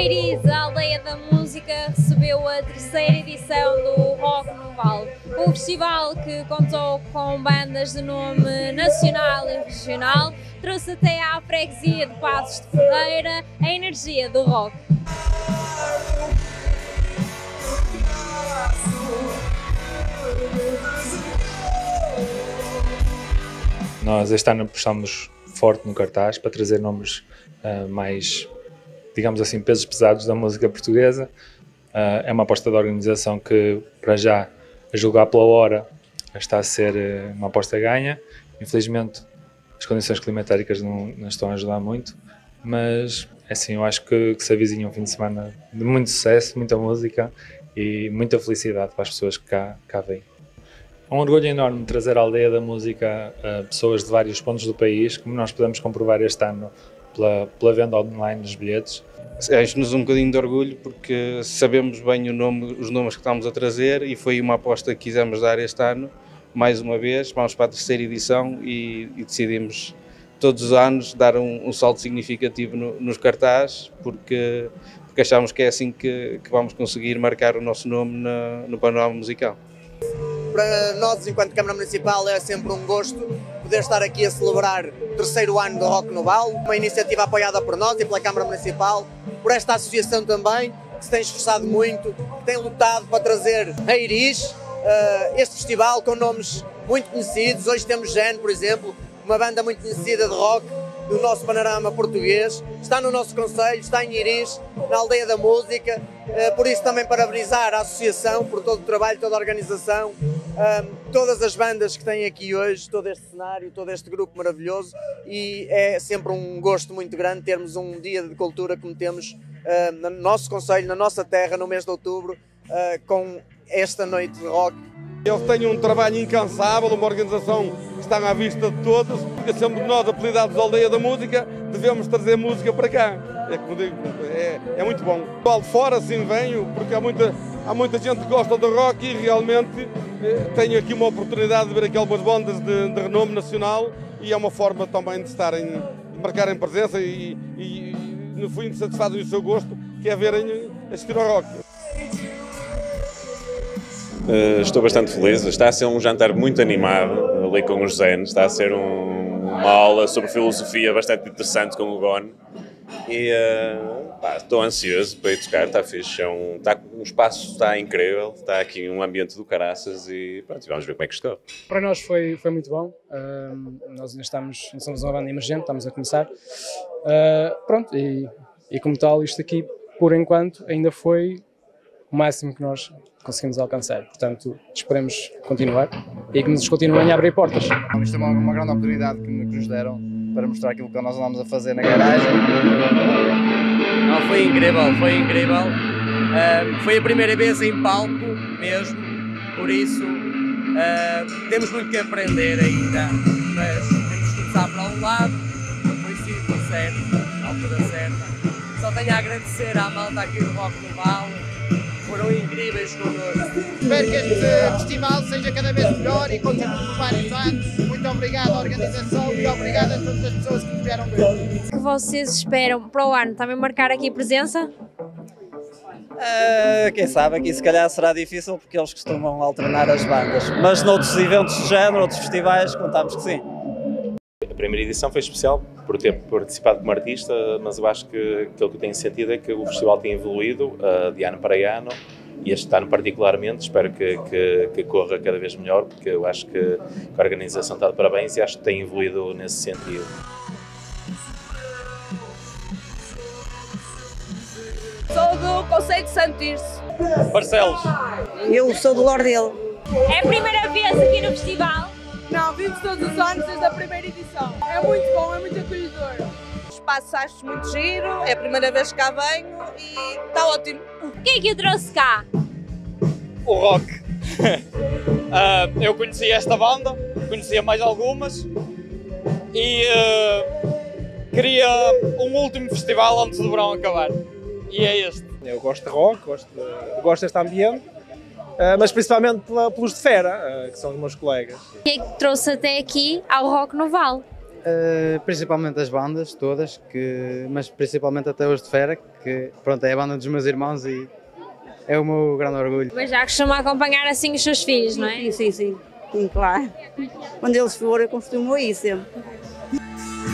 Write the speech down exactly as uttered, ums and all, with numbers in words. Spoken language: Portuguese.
Eiris, a Aldeia da Música, recebeu a terceira edição do Rock no Vale. O festival, que contou com bandas de nome nacional e regional, trouxe até à freguesia de Passos de Ferreira a energia do rock. Nós este ano apostamos forte no cartaz para trazer nomes uh, mais, digamos assim, pesos pesados da música portuguesa. Uh, é uma aposta da organização que, para já, a julgar pela hora, está a ser uh, uma aposta ganha. Infelizmente, as condições climatéricas não, não estão a ajudar muito, mas assim, eu acho que, que se avizinha um fim de semana de muito sucesso, muita música e muita felicidade para as pessoas que cá, cá vêm. É um orgulho enorme trazer à Aldeia da Música a pessoas de vários pontos do país, como nós podemos comprovar este ano pela, pela venda online dos bilhetes. Enche-nos um bocadinho de orgulho porque sabemos bem o nome, os nomes que estamos a trazer e foi uma aposta que quisemos dar este ano. Mais uma vez, vamos para a terceira edição e, e decidimos todos os anos dar um, um salto significativo no, nos cartazes, porque, porque achamos que é assim que, que vamos conseguir marcar o nosso nome na, no panorama musical. Para nós, enquanto Câmara Municipal, é sempre um gosto poder estar aqui a celebrar o terceiro ano do Rock no Vale, uma iniciativa apoiada por nós e pela Câmara Municipal, por esta associação também, que se tem esforçado muito, que tem lutado para trazer a Eiris, uh, este festival com nomes muito conhecidos. Hoje temos Gen, por exemplo, uma banda muito conhecida de rock do nosso panorama português, está no nosso concelho, está em Eiris, na Aldeia da Música, uh, por isso também parabenizar a associação por todo o trabalho, toda a organização, um, todas as bandas que têm aqui hoje, todo este cenário, todo este grupo maravilhoso, e é sempre um gosto muito grande termos um dia de cultura como temos uh, no nosso concelho, na nossa terra, no mês de outubro, uh, com esta noite de rock. Eles têm um trabalho incansável, uma organização que está à vista de todos. Sendo nós apelidados Aldeia da Música, devemos trazer música para cá. É como digo, é, é muito bom. O pessoal de fora sim venho, porque há muita, há muita gente que gosta de rock e realmente eh, tenho aqui uma oportunidade de ver aqui algumas bandas de, de renome nacional e é uma forma também de estarem, de marcarem presença e, e, e no fim satisfazem o seu gosto, que é verem assistir ao rock. Uh, estou bastante feliz, está a ser um jantar muito animado ali com os Zen, está a ser um, uma aula sobre filosofia bastante interessante com o Gon e uh, pá, estou ansioso para ir tocar, está fixe, é um, está, um espaço está incrível, está aqui um ambiente do caraças e pronto, vamos ver como é que estou. Para nós foi, foi muito bom, uh, nós ainda estamos, somos uma banda emergente, estamos a começar, uh, pronto, e, e como tal isto aqui por enquanto ainda foi o máximo que nós conseguimos alcançar, portanto esperemos continuar e que nos continuem a abrir portas. Isto é uma, uma grande oportunidade que, que nos deram para mostrar aquilo que nós andamos a fazer na garagem. Não, foi incrível, foi incrível, uh, foi a primeira vez em palco mesmo, por isso uh, temos muito que aprender ainda, mas temos que começar para um lado, foi sim, certo, à altura certa. Só tenho a agradecer à malta aqui do Rock no Vale. Foram incríveis connosco. Espero que este festival seja cada vez melhor e continue por vários anos. Muito obrigado à organização e obrigado a todas as pessoas que nos vieram ver. O que vocês esperam para o ano? Também marcar aqui presença? Uh, quem sabe, aqui se calhar será difícil porque eles costumam alternar as bandas. Mas noutros eventos de género, outros festivais, contamos que sim. A primeira edição foi especial por ter participado como artista, mas eu acho que aquilo que eu tenho sentido é que o festival tem evoluído uh, de ano para ano e este ano particularmente espero que, que, que corra cada vez melhor, porque eu acho que a organização está de parabéns e acho que tem evoluído nesse sentido. Sou do Concelho de Santo Tirso. Barcelos. Eu sou do Lordelo. É a primeira vez aqui no festival? Não, vimos todos os anos desde a primeira edição. É muito bom, é muito acolhedor. O espaço acho muito giro, é a primeira vez que cá venho e está ótimo. O que é que eu trouxe cá? O rock. uh, eu conhecia esta banda, conhecia mais algumas e uh, queria um último festival antes do verão acabar. E é este. Eu gosto de rock, gosto, de, gosto deste ambiente. Uh, mas principalmente pela, pelos de fera, uh, que são os meus colegas. O que é que trouxe até aqui ao Rock no Vale? Uh, principalmente as bandas todas, que, mas principalmente até os de Fera, que pronto, é a banda dos meus irmãos e é o meu grande orgulho. Mas já costuma acompanhar assim os seus filhos, não é? Sim, sim, sim, sim, claro. Quando eles forem, eu costumo ir sempre.